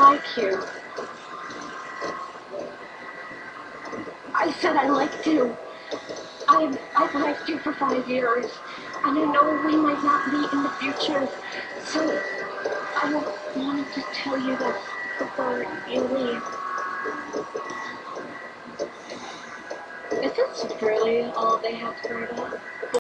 like you. I said I liked you. I've liked you for 5 years, and I know we might not meet in the future, so I wanted to tell you this before you leave. Is this really all they have to worry about?